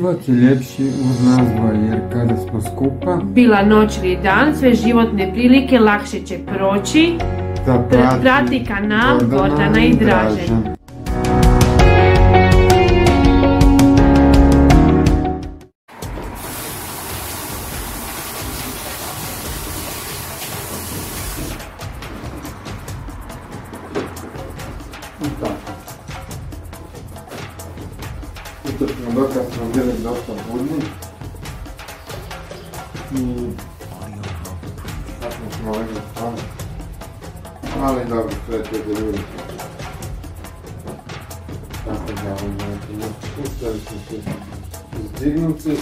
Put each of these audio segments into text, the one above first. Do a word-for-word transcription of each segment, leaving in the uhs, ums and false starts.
Život je ljepši uz nas dvoje, jer kada smo skupa, bila noć ili dan, sve životne prilike lakše će proći. da Pr- prati kanal Gordana i Dražen. Jutro smo dokad smo bili dosta budni i tako smo legli spavati, ali dobro, sve te ljudi. Tako da uspjeli smo se izdignuti,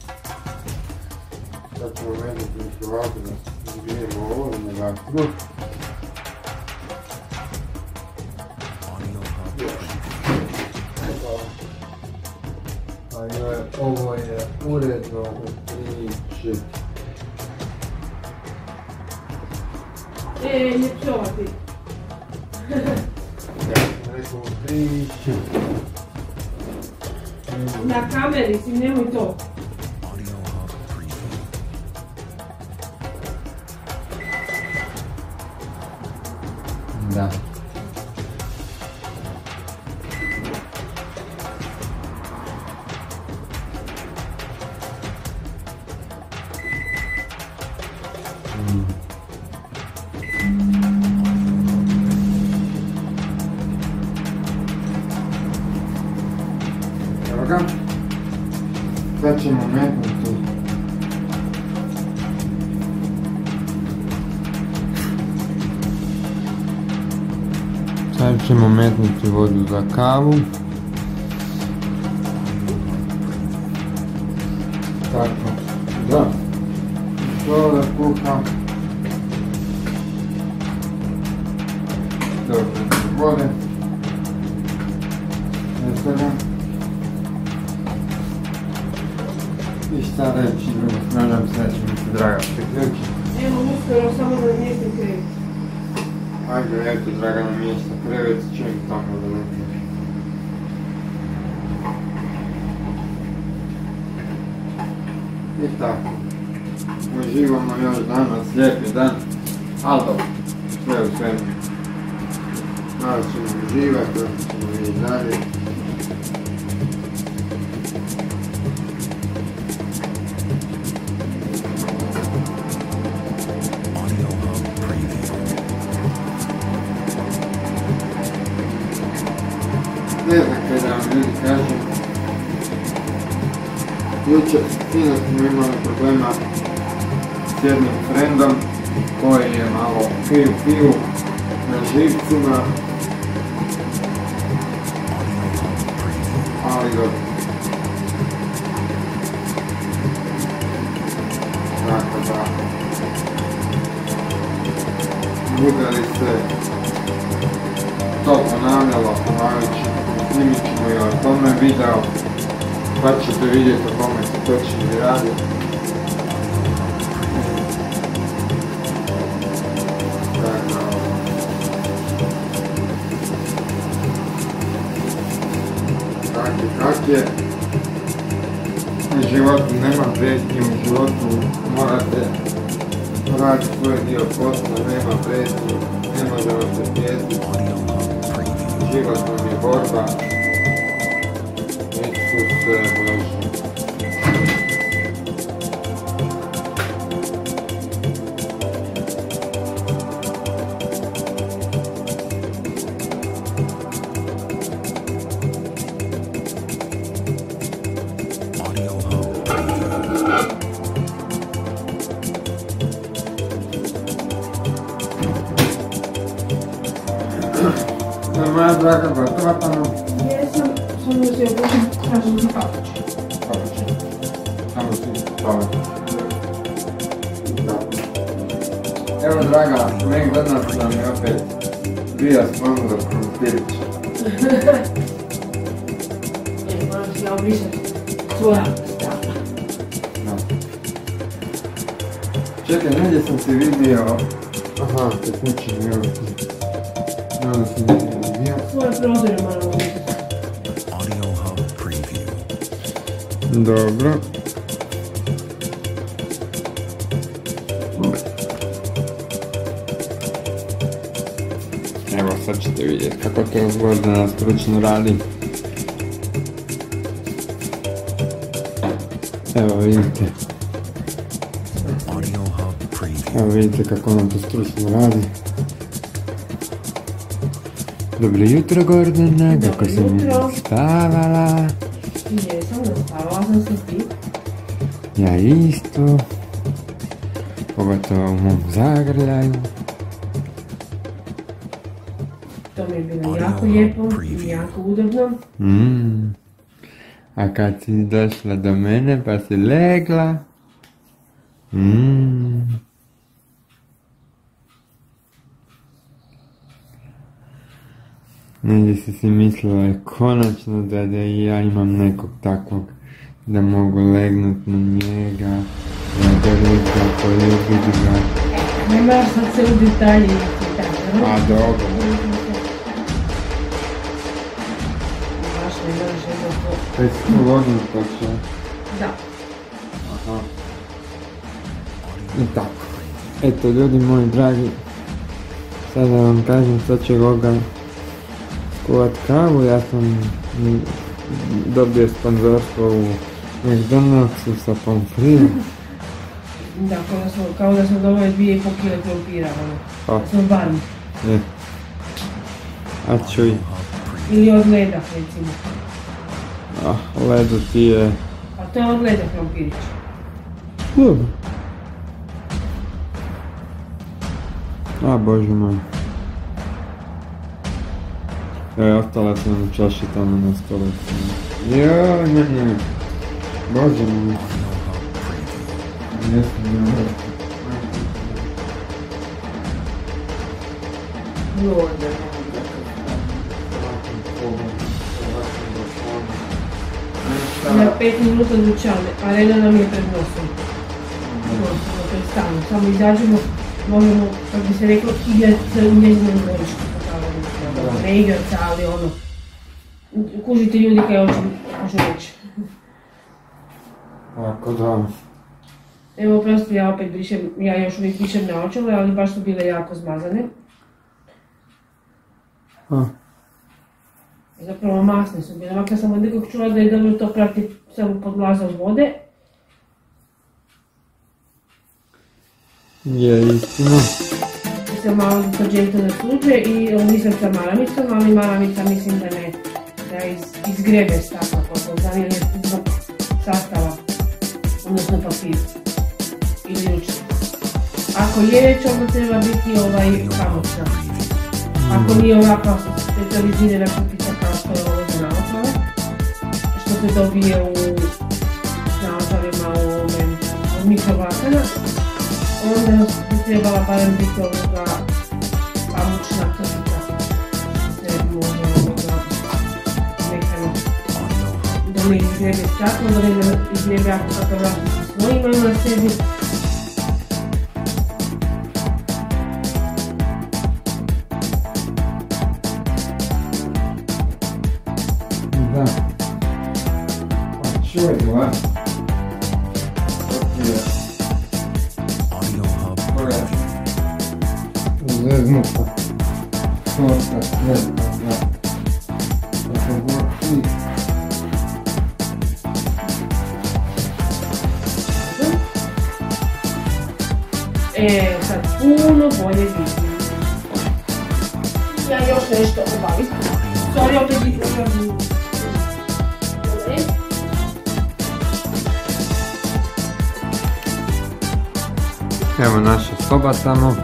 sad ćemo međutim ovako da izbijemo ovo i ne vatimo. Ovo je uredno u tri četiri. E, ne psovati. Ja sam rekao u tri četiri. Na kameri si, nemoj to. Da. Evo ga, sad ćemo metnuti sad ćemo metnuti vodu za kavu. Tako, da, to da kuham. Dobro, vode. Nestavljam. I šta reći, nadam se da će mi se Draga priključiti. Evo, uskoro samo da mjestim krevet. Ajde, eto, Dragana mjesta krevet, čim tamo da nekim. I tako. Uživamo još danas, lijepi dan, ali dobro, sve u svemu. Malo ćemo uživati, dobro ćemo vidjeti dalje. Ne znam kada vam ljudi kažem, jučer, sinoć smo imali problema s jednim frendom koji je malo piju piju na živcima, ali dobro. Tako da, bude li se to ponavljalo, ponavljajući, snimit ćemo i o tome video, pa ćete vidjeti o kome se točno radi. Tako, kak je, u životu nema prijetnji, u životu morate raditi svoj dio posla, nema prijetnji, ne možemo se prijeti. Život nam je borba, Isus Bože. Moja Draga gotova, pa nam... Jesam, samo da se obučem, kažem ti papuče. Papuče. Samo si papuče. Evo Draga, meni gledam da mi opet bija sponzor krompirića. E, moram si ja obrisati svoja strana. Čekaj, negdje sam se vidio... Aha, tehnični mi ovo ti... Nadam se da je vidio. Svoje prozore moram obrisati. Dobro. Evo sad ćete vidjeti kako to Gordana stručno radi. Evo vidite. Evo vidite kako ona to stručno radi. Dobro jutro Gordana, kako sam stavala? Jesam, nastavala sam se ti. Ja isto. Pogotovo u mom zagrljaju. To mi je bilo jako lijepo i jako udobno. Mm. A kad si došla do mene pa si legla. Mm. Negdje si si mislila je konačno da, da i ja imam nekog takvog da mogu legnut na njega, da ga poljubit ga. Ne moraš sad se u detalje ići tako. A dobro. Baš ne moraš jedno to. Kaj si tu login počeo? Da. Aha. I tako. Eto ljudi moji dragi, sada vam kažem sad će Goga skuvat kavu, ja sam dobio sponzorstvo u McDonald'su sa pommes frites. Da, kao da sam, kao da sam dobio dvije i pol kile krompira, ono. Da sam barm. Je. A čuj. Ili od leda, recimo. Ah, ledo ti je... A to je od leda krompirić. Dobro. A, Bože moj. E, ostala sam na čaši tamo na stolu. Joj, ne, ne. Bože moj. Jesam, ne moram. Lorde. Na pet minuta dućane, arena nam je pred nosom. Nosom, pred stanom. Samo izađemo, možemo, kako bi se reklo, igrati se u njezinom dvorištu. Ne igraca, ali ono, kužite ljudi kaj hoću reći. Tako da. Evo prosto ja opet brišem, ja još uvijek brišem naočale, ali baš su bile jako zmazane. A. Zapravo masne su bile, makar sam od nekog čula da je dobro to prati samo pod glazom vode. Je istina. Se malo deterđenta ne sluđe i nisam sa maramicom, ali maramica mislim da ne, da iz, izgrebe stakla koliko zanije zbog sastava, odnosno papir ili ručni. Ako je već, onda treba biti ovaj pamučna. Ako nije ovakva specializirana kupica kao što je ovo za naočale, što se dobije u naočalima u ovome od mikrovlatana, onda bi trebala barem biti ovoga pamučna krpica, što se može ovoga mekano da ne izgrebe staklo, da ne izgrebe ako kakav vlasnici svoji imaju na sebi. Da. Pa čuj, gledaj. Zeznuta. Sorta, sveta, da. Kako god ti. E, sad puno bolje vidim. Ja još nešto obavim. Sorry, opet bih obavim. Evo naša soba tamo.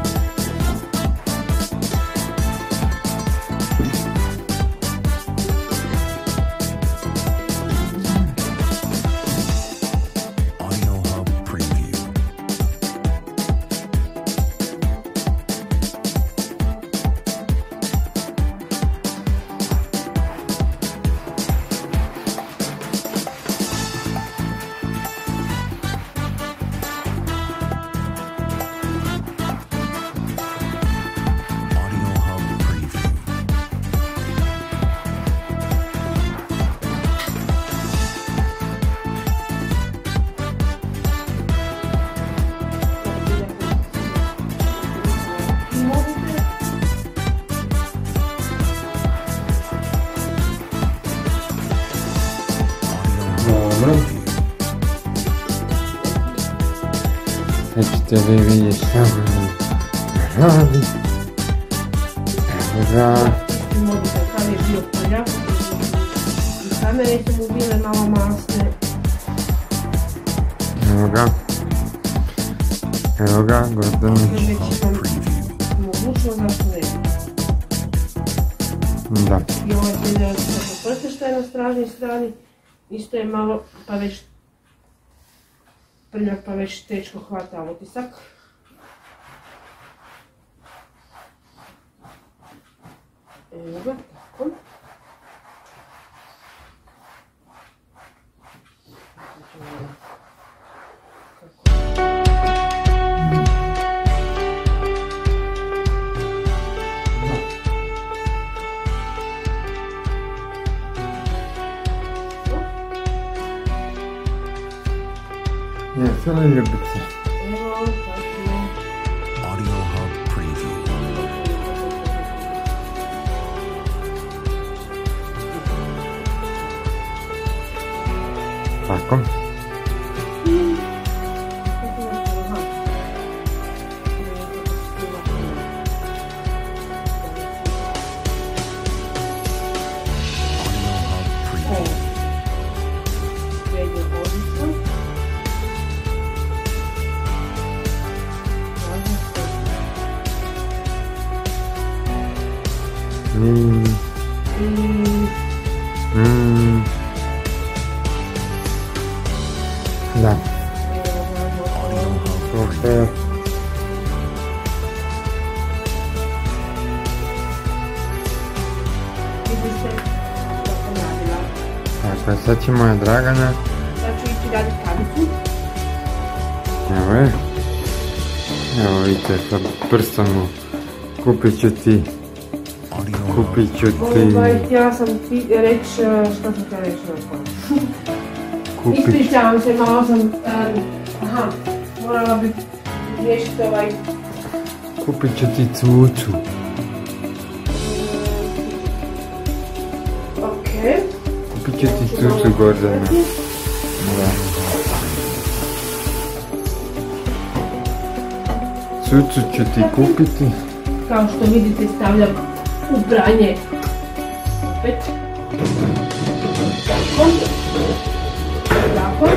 Dobro. Sad ćete vi vidjeti šta mi radi. Evo ga. Mobitel sam je bio poljak. I kamere su mu bile malo masne. Evo ga. Evo ga, Gordon. Već sam mogućno zašto ne. Da. I ovaj se ide sa prste što je na stražnoj strani. Isto je malo, pa već prljak, pa već teško hvata otisak. Evo ga, tako. Jeste li ljubice? Evo, tako je. Audio Hub Preview. Tako. Mm. Mm. Da. Super. Tako je, sad će moja Dragana. Sad ću ići raditi kavicu. Evo je. Evo vidite, sa prstom kupit ću ti. Kupit ću ti... Ovaj, htjela sam ti reći, što sam htjela reći na koju. Kupit... Ispričavam se, malo sam... Um, aha, morala bi riješiti ovaj... Kupit ću ti cvucu. Okej. Kupit ću ti cvucu, Gordana. Da. Cvucu ću ti kupiti. Kao što vidite, stavljam u pranje. Opet. Tako. Tako.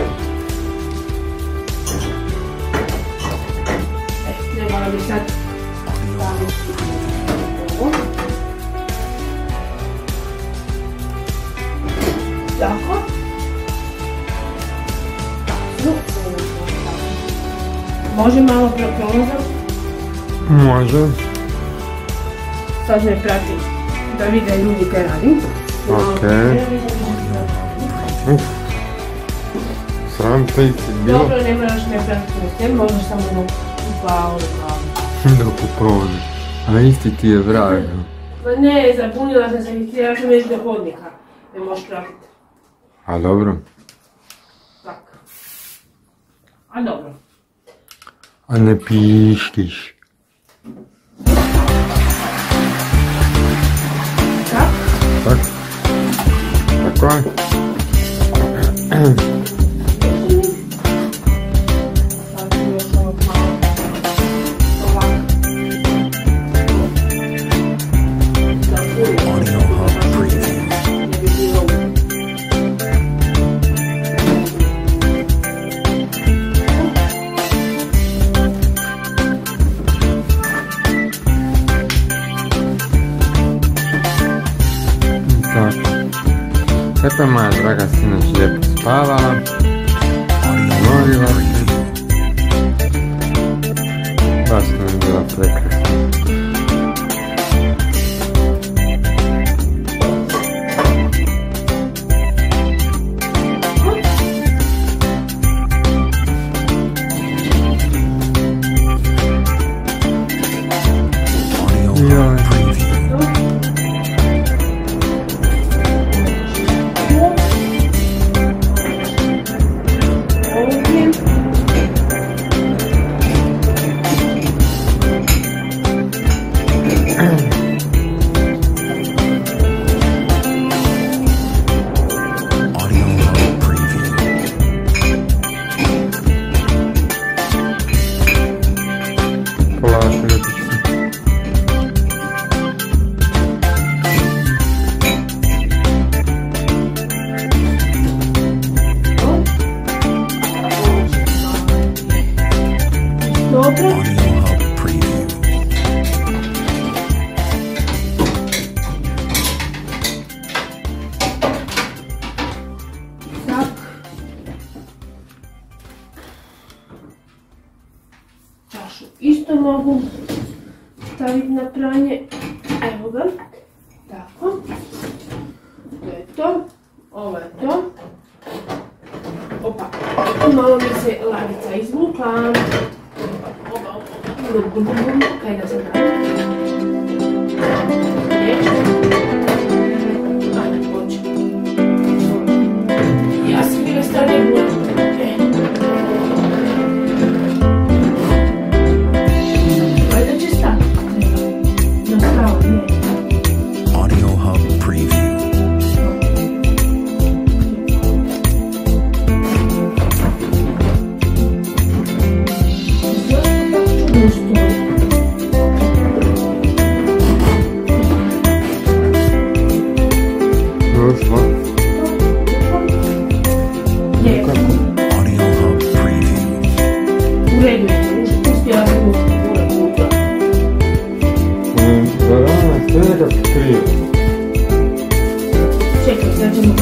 E, trebala bi sad staviti ovo. Tako. Može malo prolazam? Može. Sad me prati da vide ljudi kaj radim. Okej. Uf. Sram te i ti bilo. Dobro, ne moraš me pratiti, možeš samo dok upao Dok uprođe. A isti ti je vrag. Ma ne, zabunila sam se i htjela sam već do hodnika. Ne možeš pratiti. A dobro. Tak. A dobro. A ne pištiš. Tak? Tak. Tako je. Sad ću još ovog malo. Ovako. Audio Hub Preview. Ne bi bilo. Tako. Kako je moja draga sinoć lijepo spavala. Molila se. Baš nam je bila prekrasna. Joj. mogu staviti na pranje. Evo ga. Tako. To je to. Ovo je to. Opa. Malo mi se ladica izvukla. Opa, opa. Kaj da se pravi? Ajde, pođe. Ja sam bila strane budu. Ajde će stati. Na stavu, nije. Audio Hub Preview. Audio Hub Preview. U redu je, uspjela sam u puno puta. Da rana sve nekako krivo. Čekaj, sad ćemo...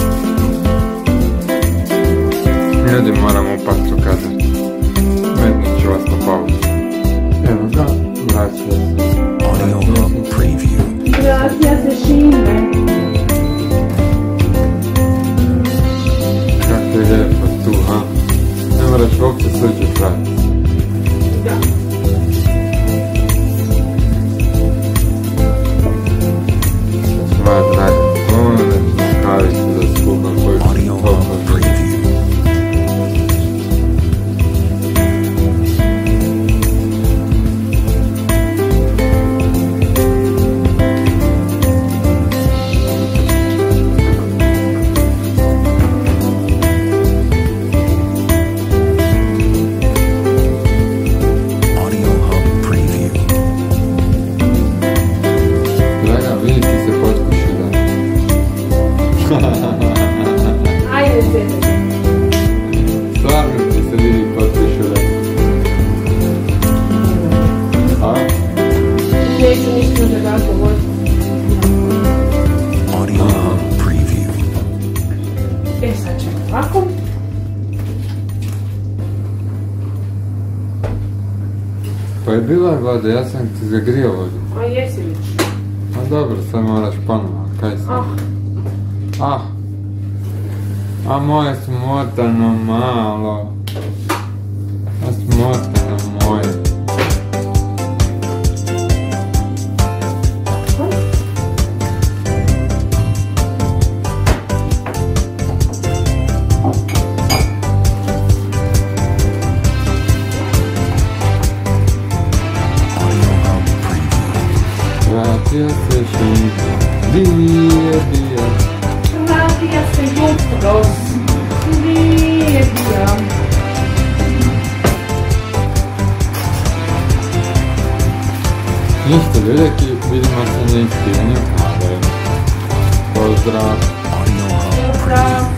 Ljudi, moramo upast u kadar. Metnut ću vas na pauzu. Evo ga, vraća se. Audio Hub Preview. Vraća se Šime. Kako je lijepo tu, ha? Ne moraš uopće suđe pratiti. Da. Sva draga, konačno stavi se za sluga koji Audio Hub Preview. Audio Hub Preview. Draga, vidi ti se potkuši da. Ajde se. Stvarno ti se vidi potkuši da. A? Neću ništa da tako voditi. Audio Hub Preview. E sad ćemo ovako. Pa je bila voda, ja sam ti zagrio vodu. A jesi već? A dobro, sad moraš ponovo, kaj sam? Ah, Ah, a moje smotano malo. A smotano moje. Audio Hub Preview. Vratio se Šime, di je bio. vratija se jutros. Nije bio. Ništa veljaki, vidimo se na ispiranju kave. Pozdrav! Audio Hub Pozdrav.